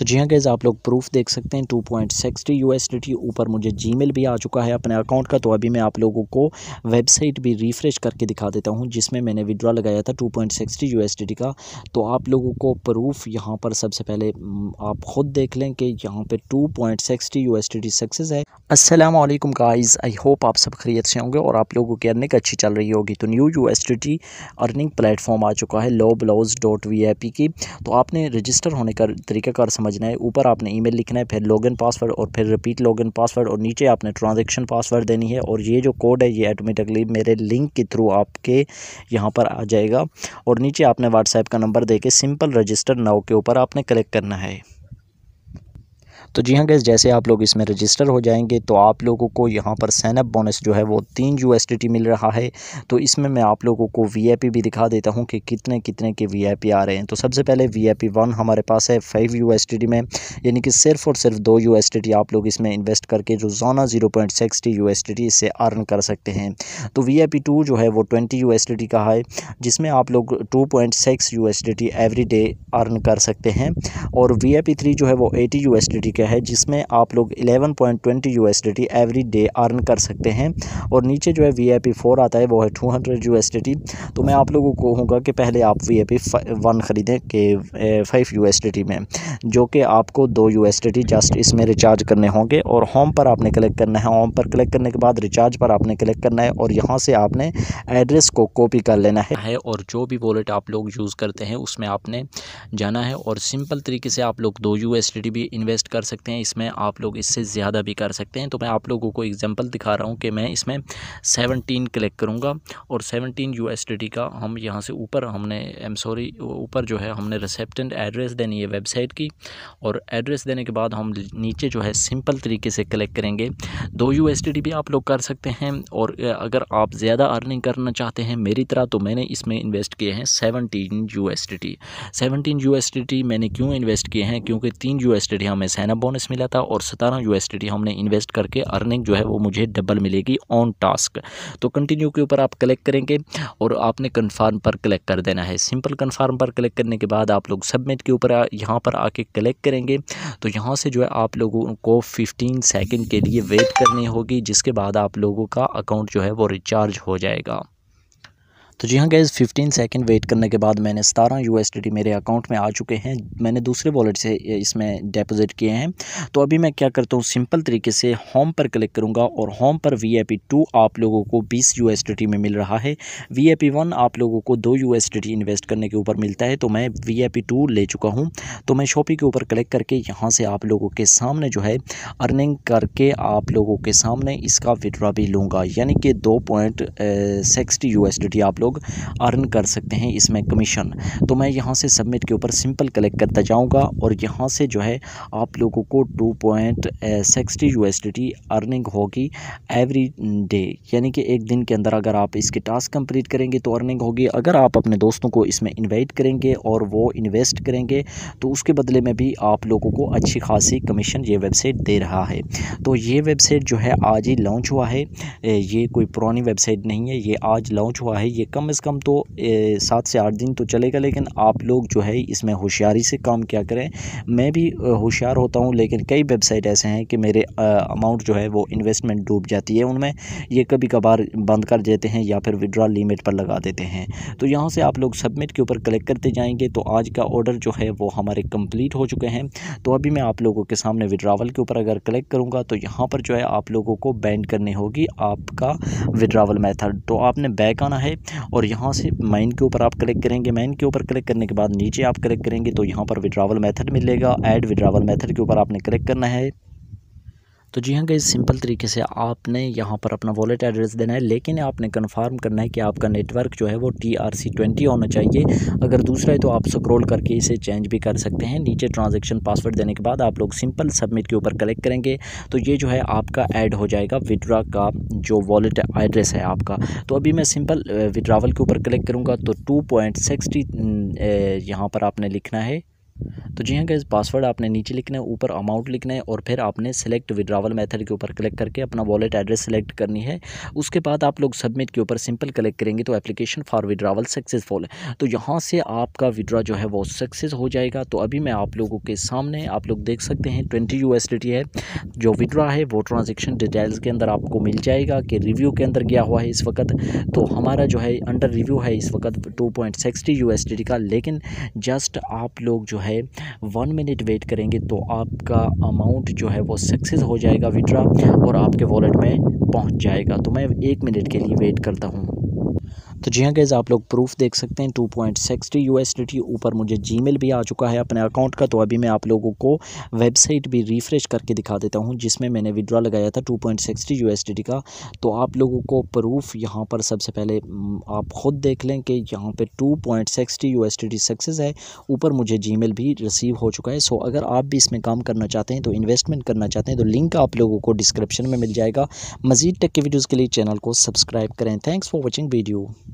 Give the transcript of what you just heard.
तो जी हाँ गाइस, आप लोग प्रूफ देख सकते हैं 2.60 यूएसडीटी। ऊपर मुझे जीमेल भी आ चुका है अपने अकाउंट का। तो अभी मैं आप लोगों को वेबसाइट भी रिफ़्रेश करके दिखा देता हूं जिसमें मैंने विड्रॉ लगाया था 2.60 यूएसडीटी का। तो आप लोगों को प्रूफ यहां पर सबसे पहले आप ख़ुद देख लें कि यहां पे 2.60 यूएसडीटी सक्सेस है। अस्सलाम वालेकुम गाइस, आई होप आप सब खैरियत से होंगे और आप लोगों की अर्निंग अच्छी चल रही होगी। तो न्यू यूएसडीटी अर्निंग प्लेटफॉर्म आ चुका है loblaws.vip की। तो आपने रजिस्टर होने का तरीकाकार समझना है। ऊपर आपने ईमेल लिखना है, फिर लॉगिन पासवर्ड और फिर रिपीट लॉगिन पासवर्ड और नीचे आपने ट्रांजैक्शन पासवर्ड देनी है। और ये जो कोड है ये ऑटोमेटिकली मेरे लिंक के थ्रू आपके यहाँ पर आ जाएगा। और नीचे आपने व्हाट्सएप का नंबर देके सिंपल रजिस्टर नाउ के ऊपर आपने क्लिक करना है। तो जी हाँ गाइस, जैसे आप लोग इसमें रजिस्टर हो जाएंगे तो आप लोगों को यहाँ पर साइन अप बोनस जो है वो 3 यूएसडीटी मिल रहा है। तो इसमें मैं आप लोगों को वीआईपी भी दिखा देता हूँ कि कितने कितने के वीआईपी आ रहे हैं। तो सबसे पहले वीआईपी 1 हमारे पास है 5 यूएसडीटी में, यानी कि सिर्फ और सिर्फ 2 यूएसडीटी आप लोग इसमें इन्वेस्ट करके रोज़ाना 0.60 यूएसडीटी इससे अर्न कर सकते हैं। तो वीआईपी 2 जो है वो 20 यूएसडीटी का है, जिसमें आप लोग 2.6 यूएसडीटी एवरी डे अर्न कर सकते हैं। और वीआईपी 3 जो है वो 80 यूएसडीटी का है, जिसमें आप लोग 11.20 यूएसडीटी एवरी डे अर्न कर सकते हैं। और नीचे जो है वीआईपी 4 आता है वो है 200 यूएसडीटी। तो मैं आप लोगों को कहूँगा कि पहले आप वीआईपी 1 ख़रीदें कि 5 यूएसडीटी में, जो कि आपको 2 यूएसडीटी जस्ट इसमें रिचार्ज करने होंगे। और होम पर आपने क्लिक करना है। होम पर क्लिक करने के बाद रिचार्ज पर आपने क्लिक करना है और यहाँ से आपने एड्रेस को कॉपी कर लेना है। और जो भी वॉलेट आप लोग यूज़ करते हैं उसमें आपने जाना है और सिंपल तरीके से आप लोग 2 यूएसडीटी भी इन्वेस्ट कर सकते हैं। इसमें आप लोग इससे ज़्यादा भी कर सकते हैं। तो मैं आप लोगों को एग्जांपल दिखा रहा हूं कि मैं इसमें 17 क्लिक करूंगा और 17 यूएसडीटी का हम यहां से ऊपर ऊपर जो है हमने रिसेप्टेंट एड्रेस देनी है वेबसाइट की। और एड्रेस देने के बाद हम नीचे जो है सिंपल तरीके से क्लिक करेंगे। 2 यूएसडीटी भी आप लोग कर सकते हैं। और अगर आप ज़्यादा अर्निंग करना चाहते हैं मेरी तरह, तो मैंने इसमें इन्वेस्ट किए हैं 17 यूएसडीटी। 17 यूएसडीटी मैंने क्यों इन्वेस्ट किए हैं, क्योंकि 3 यूएसडीटी हमें साइन अप बोनस मिला था और 17 यूएसडीटी हमने इन्वेस्ट करके अर्निंग जो है वो मुझे डबल मिलेगी ऑन टास्क। तो कंटिन्यू के ऊपर आप क्लिक करेंगे और आपने कन्फर्म पर क्लिक कर देना है। सिंपल कन्फर्म पर क्लिक करने के बाद आप लोग सबमिट के ऊपर यहाँ पर आके क्लिक करेंगे। तो यहाँ से जो है आप लोगों को 15 सेकंड के लिए वेट करनी होगी, जिसके बाद आप लोगों का अकाउंट जो है वो रिचार्ज हो जाएगा। तो जी हाँ गाइस, 15 सेकंड वेट करने के बाद मैंने 17 यूएसडीटी मेरे अकाउंट में आ चुके हैं। मैंने दूसरे वॉलेट से इसमें डिपॉजिट किए हैं। तो अभी मैं क्या करता हूँ, सिंपल तरीके से होम पर क्लिक करूँगा और होम पर वीआईपी 2 आप लोगों को 20 यूएसडीटी में मिल रहा है। वीआईपी 1 आप लोगों को 2 यूएसडीटी इन्वेस्ट करने के ऊपर मिलता है। तो मैं वीआईपी 2 ले चुका हूँ। तो मैं शॉपिंग के ऊपर क्लिक करके यहाँ से आप लोगों के सामने जो है अर्निंग करके आप लोगों के सामने इसका विड्रॉ भी लूँगा, यानी कि 2.60 यूएसडीटी आप लोग अर्न कर सकते हैं इसमें कमीशन। तो मैं यहाँ से सबमिट के ऊपर सिंपल क्लिक करता जाऊँगा और यहाँ से जो है आप लोगों को 2.60 यूएसडीटी अर्निंग होगी एवरी डे, यानी कि एक दिन के अंदर अगर आप इसके टास्क कंप्लीट करेंगे तो अर्निंग होगी। अगर आप अपने दोस्तों को इसमें इन्वाइट करेंगे और वो इन्वेस्ट करेंगे तो उसके बदले में भी आप लोगों को अच्छी खासी कमीशन ये वेबसाइट दे रहा है। तो ये वेबसाइट जो है आज ही लॉन्च हुआ है, ये कोई पुरानी वेबसाइट नहीं है, ये आज लॉन्च हुआ है। ये कम से कम तो 7 से 8 दिन तो चलेगा, लेकिन आप लोग जो है इसमें होशियारी से काम क्या करें। मैं भी होशियार होता हूं, लेकिन कई वेबसाइट ऐसे हैं कि मेरे अमाउंट जो है वो इन्वेस्टमेंट डूब जाती है उनमें। ये कभी कभार बंद कर देते हैं या फिर विड्रॉल लिमिट पर लगा देते हैं। तो यहाँ से आप लोग सबमिट के ऊपर क्लिक करते जाएंगे। तो आज का ऑर्डर जो है वो हमारे कंप्लीट हो चुके हैं। तो अभी मैं आप लोगों के सामने विड्रॉवल के ऊपर अगर क्लिक करूँगा तो यहाँ पर जो है आप लोगों को बैंड करनी होगी आपका विड्रॉवल मेथड। तो आपने बैक आना है और यहाँ से माइन के ऊपर आप क्लिक करेंगे। माइन के ऊपर क्लिक करने के बाद नीचे आप क्लिक करेंगे तो यहाँ पर विड्रॉवल मेथड मिलेगा। ऐड विड्रॉवल मेथड के ऊपर आपने क्लिक करना है। तो जी हाँ गाइस, सिंपल तरीके से आपने यहाँ पर अपना वॉलेट एड्रेस देना है, लेकिन आपने कंफर्म करना है कि आपका नेटवर्क जो है वो TRC20 होना चाहिए। अगर दूसरा है तो आप स्क्रॉल करके इसे चेंज भी कर सकते हैं। नीचे ट्रांजैक्शन पासवर्ड देने के बाद आप लोग सिंपल सबमिट के ऊपर क्लिक करेंगे तो ये जो है आपका ऐड हो जाएगा विड्रॉ का जो वॉलेट एड्रेस है आपका। तो अभी मैं सिंपल विड्रॉवल के ऊपर क्लिक करूँगा तो 2.60 यहाँ पर आपने लिखना है तो जी हाँ गाइस, पासवर्ड आपने नीचे लिखना है, ऊपर अमाउंट लिखना है और फिर आपने सेलेक्ट विड्रावल मेथड के ऊपर क्लिक करके अपना वॉलेट एड्रेस सेलेक्ट करनी है। उसके बाद आप लोग सबमिट के ऊपर सिंपल क्लिक करेंगे तो एप्लीकेशन फॉर विड्रावल सक्सेसफुल है। तो यहाँ से आपका विड्रॉ जो है वो सक्सेस हो जाएगा। तो अभी मैं आप लोगों के सामने आप लोग देख सकते हैं 20 USDT है जो विड्रॉ है वो ट्रांजेक्शन डिटेल्स के अंदर आपको मिल जाएगा कि रिव्यू के अंदर गया हुआ है इस वक्त। तो हमारा जो है अंडर रिव्यू है इस वक्त 2.60 USDT का, लेकिन जस्ट आप लोग जो है 1 मिनट वेट करेंगे तो आपका अमाउंट जो है वो सक्सेस हो जाएगा विड्रॉ और आपके वॉलेट में पहुंच जाएगा। तो मैं 1 मिनट के लिए वेट करता हूं। तो जी हाँ गाइस, आप लोग प्रूफ देख सकते हैं 2.60 USDT ऊपर मुझे जीमेल भी आ चुका है अपने अकाउंट का। तो अभी मैं आप लोगों को वेबसाइट भी रिफ़्रेश करके दिखा देता हूँ जिसमें मैंने विड्रॉ लगाया था 2.60 USDT का। तो आप लोगों को प्रूफ यहाँ पर सबसे पहले आप ख़ुद देख लें कि यहाँ पे 2.60 USDT सक्सेस है। ऊपर मुझे जीमेल भी रिसीव हो चुका है। सो अगर आप भी इसमें काम करना चाहते हैं तो इन्वेस्टमेंट करना चाहते हैं तो लिंक आप लोगों को डिस्क्रिप्शन में मिल जाएगा। मज़ीद टेक की वीडियोज़ के लिए चैनल को सब्सक्राइब करें। Thanks for watching video.